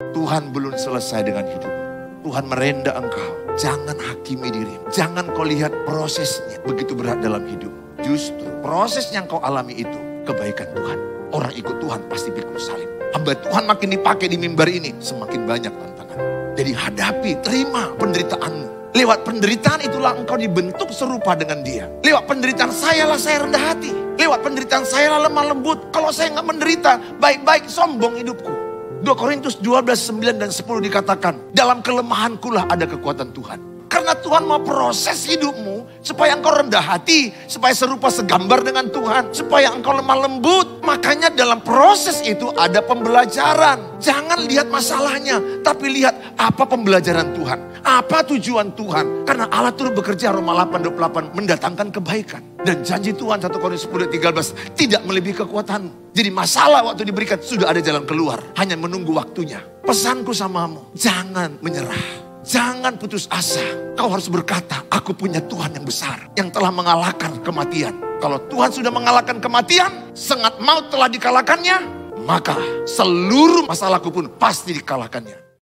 Tuhan belum selesai dengan hidup. Tuhan merenda engkau. Jangan hakimi diri. Jangan kau lihat prosesnya begitu berat dalam hidup. Justru proses yang kau alami itu kebaikan Tuhan. Orang ikut Tuhan pasti pikul salib. Hamba Tuhan makin dipakai di mimbar ini, semakin banyak tantangan. Jadi hadapi, terima penderitaanmu. Lewat penderitaan itulah engkau dibentuk serupa dengan Dia. Lewat penderitaan sayalah saya rendah hati. Lewat penderitaan sayalah lemah lembut. Kalau saya nggak menderita, baik-baik sombong hidupku. 2 Korintus 12, 9 dan 10 dikatakan, dalam kelemahankulah ada kekuatan Tuhan. Karena Tuhan mau proses hidupmu supaya engkau rendah hati, supaya serupa segambar dengan Tuhan, supaya engkau lemah lembut. Makanya dalam proses itu ada pembelajaran. Jangan lihat masalahnya, tapi lihat apa pembelajaran Tuhan. Apa tujuan Tuhan? Karena Allah turut bekerja, Roma 8:28 mendatangkan kebaikan. Dan janji Tuhan 1 Korintus 10:13 tidak melebihi kekuatanmu. Jadi masalah waktu diberikan sudah ada jalan keluar. Hanya menunggu waktunya. Pesanku samamu, jangan menyerah. Jangan putus asa. Kau harus berkata, aku punya Tuhan yang besar. Yang telah mengalahkan kematian. Kalau Tuhan sudah mengalahkan kematian, sengat maut telah dikalahkannya. Maka seluruh masalahku pun pasti dikalahkannya.